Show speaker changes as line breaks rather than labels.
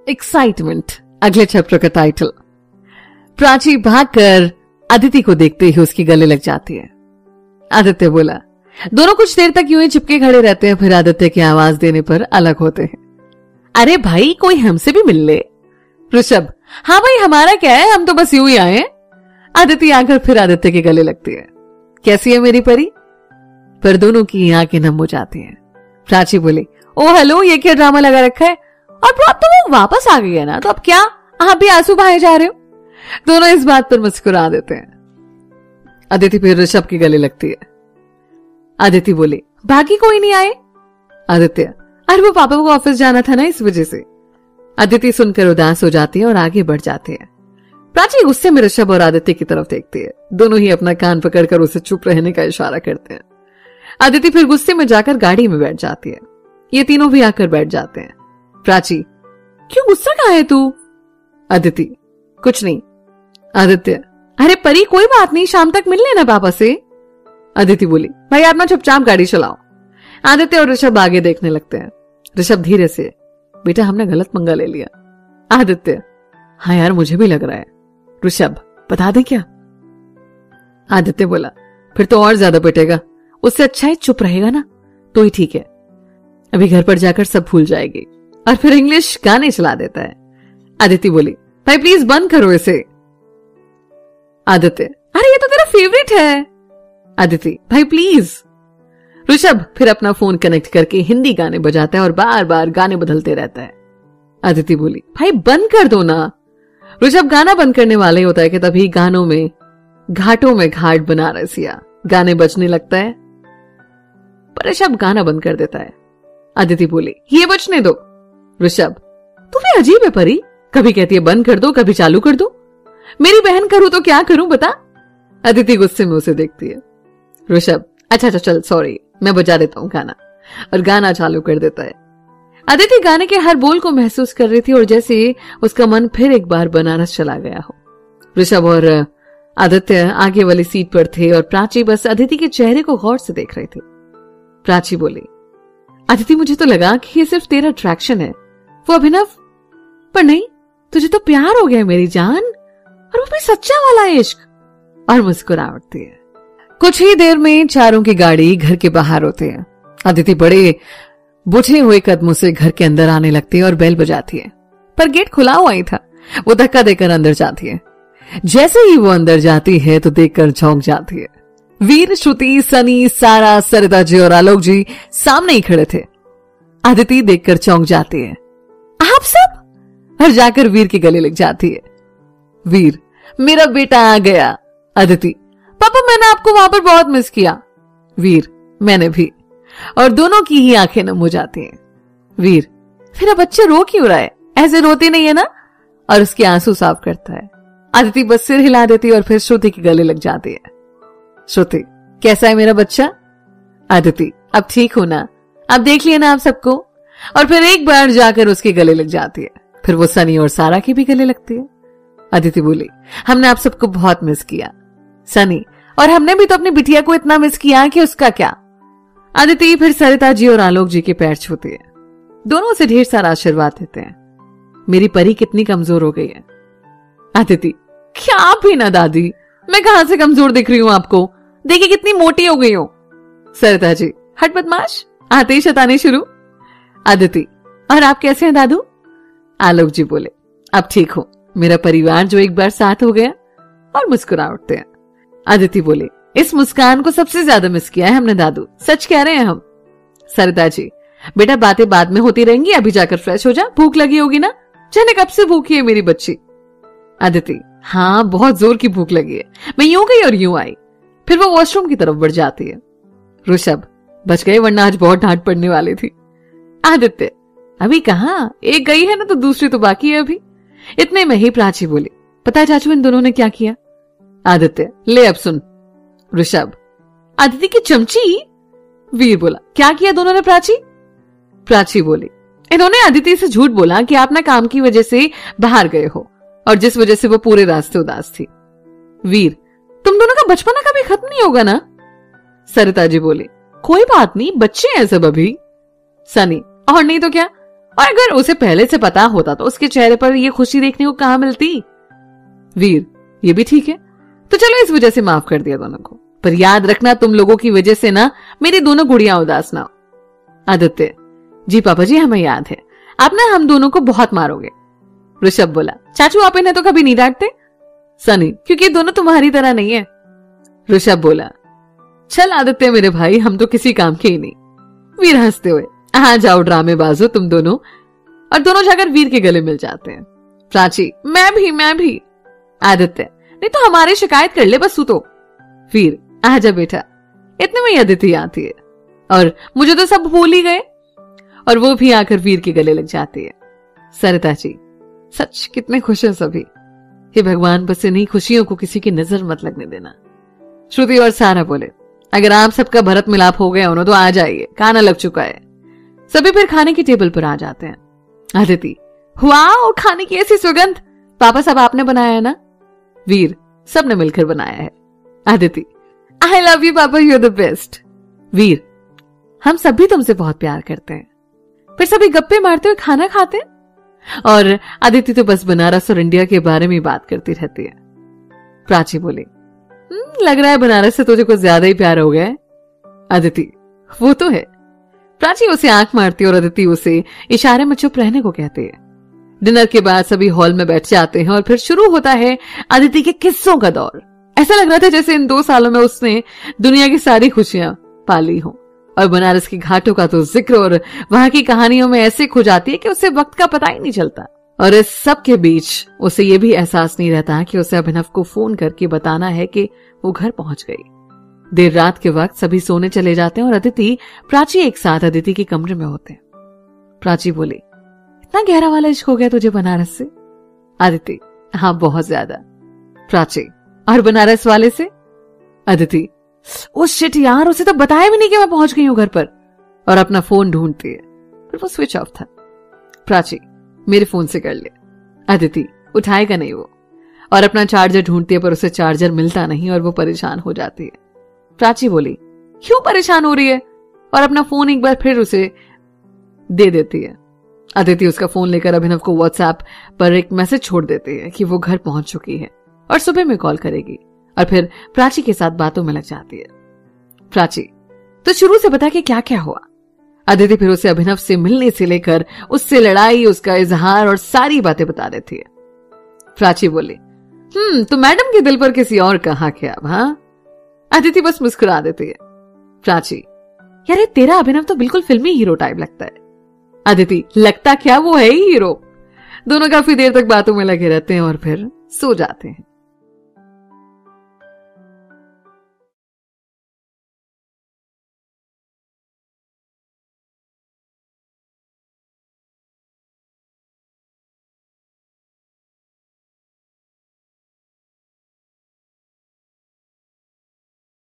Excitement अगले chapter का title. Prachi भागकर अदिति को देखते ही उसके गले लग जाती है। आदित्य बोला। दोनों कुछ देर तक यूं ही चिपके खड़े रहते हैं, फिर आदित्य की आवाज देने पर अलग होते हैं। अरे भाई कोई हमसे भी मिल ले। ऋषभ, हाँ भाई हमारा क्या है, हम तो बस यूं ही आए। आदिति आकर फिर आदित्य के गले लगती है। कैसी है मेरी परी? पर दोनों की आंखें नम हो जाती हैं। प्राची बोली, ओ हेलो, ये क्या ड्रामा लगा रखा है? और अब तो वो वापस आ गई है ना, तो अब क्या आप भी आंसू बहाए जा रहे हो? दोनों इस बात पर मुस्कुरा देते हैं। अदिति फिर ऋषभ के गले लगती है। अदिति बोली, बाकी कोई नहीं आए? आदित्य, अरे वो पापा को ऑफिस जाना था ना, इस वजह से। अदिति सुनकर उदास हो जाती है और आगे बढ़ जाती है। प्राची गुस्से में ऋषभ और आदित्य की तरफ देखती है। दोनों ही अपना कान पकड़कर उसे चुप रहने का इशारा करते हैं। अदिति फिर गुस्से में जाकर गाड़ी में बैठ जाती है। ये तीनों भी आकर बैठ जाते हैं। प्राची, क्यों गुस्सा कहाँ है तू? अदिति, कुछ नहीं। आदित्य, अरे परी कोई बात नहीं, शाम तक मिल लेना पापा से। अदिति बोली, भाई आप ना चुपचाप गाड़ी चलाओ। आदित्य और ऋषभ आगे देखने लगते हैं। ऋषभ धीरे से, बेटा हमने गलत पंगा ले लिया। आदित्य, हाँ यार मुझे भी लग रहा है। ऋषभ, बता दे क्या? आदित्य बोला, फिर तो और ज्यादा पिटेगा, उससे अच्छा है चुप रहेगा ना तो ही ठीक है। अभी घर पर जाकर सब भूल जाएगी और फिर इंग्लिश गाने चला देता है। अदिति बोली, भाई प्लीज बंद करो इसे। आदित्य, अरे ये तो तेरा फेवरेट है। अदिति, भाई प्लीज। ऋषभ फिर अपना फोन कनेक्ट करके हिंदी गाने बजाता है और बार बार गाने बदलते रहता है। अदिति बोली, भाई बंद कर दो ना। ऋषभ गाना बंद करने वाले होता है कि तभी गानों में घाटों में घाट बना रसिया गाने बजने लगता है, पर ऋषभ गाना बंद कर देता है। अदिति बोली, ये बजने दो। ऋषभ, तू भी अजीब है परी, कभी कहती है बंद कर दो, कभी चालू कर दो। मेरी बहन करूं तो क्या करूं बता? अदिति गुस्से में उसे देखती है। ऋषभ, अच्छा चल सॉरी, मैं बजा देता हूं गाना, और गाना चालू कर देता है। अदिति गाने के हर बोल को महसूस कर रही थी और जैसे उसका मन फिर एक बार बनारस चला गया हो। ऋषभ और आदित्य आगे वाली सीट पर थे और प्राची बस अदिति के चेहरे को गौर से देख रही थी। प्राची बोली, अदिति मुझे तो लगा कि ये सिर्फ तेरा अट्रैक्शन है, वो अभिनव, पर नहीं, तुझे तो प्यार हो गया मेरी जान, और वो भी सच्चा वाला इश्क। और मुस्कुरा उठती है। कुछ ही देर में चारों की गाड़ी घर के बाहर होती है। अदिति बड़े बुझे हुए कदमों से घर के अंदर आने लगती है और बेल बजाती है, पर गेट खुला हुआ ही था। वो धक्का देकर अंदर जाती है। जैसे ही वो अंदर जाती है तो देखकर चौंक जाती है। वीर, श्रुति, सनी, सारा, सरिता जी और आलोक जी सामने ही खड़े थे। अदिति देखकर चौंक जाती है। आप सब? और जाकर वीर के गले लग जाती है। वीर, मेरा बेटा आ गया। अदिति, पापा मैंने आपको वहां पर बहुत मिस किया। वीर, मैंने भी। और दोनों की ही आंखें नम हो जाती हैं। वीर, फिर अब बच्चे रो क्यों रहा है? ऐसे रोते नहीं है ना? और उसके आंसू साफ करता है। अदिति बस सिर हिला देती है और फिर श्रुति के गले लग जाती है। श्रुति, कैसा है मेरा बच्चा? अदिति, अब ठीक हो ना? अब देख लिया ना आप सबको? और फिर एक बार जाकर उसके गले लग जाती है। फिर वो सनी और सारा के भी गले लगती है। अदिति बोली, हमने आप सबको बहुत मिस किया। सनी, और हमने भी तो अपनी बिटिया को इतना मिस किया कि उसका क्या। अदिति फिर सरिता जी और आलोक जी के पैर छूती है। दोनों से ढेर सारा आशीर्वाद देते हैं। मेरी परी कितनी कमजोर हो गई है। अदिति, क्या आप भी ना दादी, मैं कहां से कमजोर दिख रही हूं आपको? देखिए कितनी मोटी हो गई हूं। सरिता जी, हट बदमाश, आते ही शताने शुरू। अदिति, और आप कैसे हैं दादू? आलोक जी बोले, अब ठीक हो, मेरा परिवार जो एक बार साथ हो गया। और मुस्कुरा उठते हैं। अदिति बोले, इस मुस्कान को सबसे ज्यादा मिस किया है हमने दादू, सच कह रहे हैं हम। सरिता जी, बेटा बातें बाद में होती रहेंगी, अभी जाकर फ्रेश हो जा, भूख लगी होगी ना? जाने कब से भूखी है मेरी बच्ची। अदिति, हाँ बहुत जोर की भूख लगी है, मैं यूं गई और यूं आई। फिर वो वॉशरूम की तरफ बढ़ जाती है। ऋषभ, बच गए वरना आज बहुत डांट पड़ने वाली थी। आदित्य, अभी कहां, एक गई है ना तो दूसरी तो बाकी है अभी। इतने में ही प्राची बोली, पता है चाचू इन दोनों ने क्या किया? आदित्य, ले अब सुन। ऋषभ, अदिति की चमची। वीर बोला, क्या किया दोनों ने प्राची? प्राची बोली, इन्होंने अदिति से झूठ बोला कि आप ना काम की वजह से बाहर गए हो और जिस वजह से वो पूरे रास्ते उदास थी। वीर, तुम दोनों का बचपना कभी खत्म नहीं होगा ना? सरिता जी बोली, कोई बात नहीं, बच्चे हैं सब अभी। सनी, और नहीं तो क्या, और अगर उसे पहले से पता होता तो उसके चेहरे पर ये खुशी देखने को कहां मिलती। वीर, ये भी ठीक है, तो चलो इस वजह से माफ कर दिया दोनों को, पर याद रखना तुम लोगों की वजह से ना मेरी दोनों गुड़ियां उदास ना हो। आदित्य, जी पापा जी, हमें याद है, आप ना हम दोनों को बहुत मारोगे। ऋषभ बोला, चाचू आप इन्हें तो कभी नहीं डांटते। सनी, क्योंकि ये दोनों तुम्हारी तरह नहीं है। ऋषभ बोला, चल आदित्य मेरे भाई, हम तो किसी काम के ही नहीं। वीर हंसते हुए, हाँ जाओ ड्रामेबाजो तुम दोनों, और दोनों जाकर वीर के गले मिल जाते हैं। प्राची, मैं भी। आदित्य, नहीं तो हमारी शिकायत कर ले बस तू तो। वीर, आजा बेटा, इतने में अदिति आती है और मुझे तो सब भूल ही गए, और वो भी आकर वीर के गले लग जाती है। सरिता जी, सच कितने खुश हैं सभी। हे भगवान, बस इन्हीं खुशियों को किसी की नजर मत लगने देना। श्रुति और सारा बोले, अगर आप सबका भरत मिलाप हो गया हो तो आ जाइए, खाना लग चुका है। सभी फिर खाने की टेबल पर आ जाते हैं। आदिति, वाओ, खाने की ऐसी सुगंध, पापा सब आपने बनाया है ना। वीर, सबने मिलकर बनाया है। Aditi, I love you papa, you are the best. Veer, हम सभी तुमसे बहुत प्यार करते हैं। फिर सभी गप्पे मारते हुए खाना खाते हैं और आदिति तो बस बनारस और इंडिया के बारे में बात करती रहती है। प्राची बोली, लग रहा है बनारस से तुझे कुछ ज्यादा ही प्यार हो गया है। आदिति, वो तो है। प्राची उसे आंख मारती और आदिति उसे इशारे में चुप रहने को कहती है। डिनर के बाद सभी हॉल में बैठ जाते हैं और फिर शुरू होता है आदिति के किस्सों का दौर। ऐसा लग रहा था जैसे इन 2 सालों में उसने दुनिया की सारी खुशियां पाली हो, और बनारस की घाटों का तो जिक्र और वहां की कहानियों में ऐसे खो जाती है कि उसे वक्त का पता ही नहीं चलता। और इस सब के बीच उसे ये भी एहसास नहीं रहता कि उसे अभिनव को फोन करके बताना है कि वो घर पहुंच गई। देर रात के वक्त सभी सोने चले जाते हैं और अदिति प्राची एक साथ अदिति के कमरे में होते हैं। प्राची बोली, इतना गहरा वाला इश्क हो गया तुझे बनारस से। आदिति, हाँ बहुत ज्यादा। प्राची, और बनारस वाले से। अदिति, ओ शिट यार, उसे तो बताया भी नहीं कि मैं पहुंच गई हूं घर पर, और अपना फोन ढूंढती है, फिर वो स्विच ऑफ था। प्राची, मेरे फोन से कर ले। अदिति, उठाएगा नहीं वो, और अपना चार्जर ढूंढती है पर उसे चार्जर मिलता नहीं और वो परेशान हो जाती है। प्राची बोली, क्यों परेशान हो रही है, और अपना फोन एक बार फिर उसे दे देती है। अदिति उसका फोन लेकर अभिनव को व्हाट्सएप पर एक मैसेज छोड़ देती है कि वो घर पहुंच चुकी है और सुबह में कॉल करेगी, और फिर प्राची के साथ बातों में लग जाती है। प्राची, तो शुरू से बता कि क्या क्या हुआ। अदिति फिर उसे अभिनव से मिलने से लेकर उससे लड़ाई, उसका इजहार और सारी बातें बता देती है। प्राची बोली, तो मैडम के दिल पर किसी और का हक है अब, हाँ। अदिति बस मुस्कुरा देती है। प्राची, यार तेरा अभिनव तो बिल्कुल फिल्मी हीरो टाइप लगता है। अदिति, लगता क्या, वो है ही हीरो। दोनों काफी देर तक बातों में लगे रहते हैं और फिर सो जाते हैं।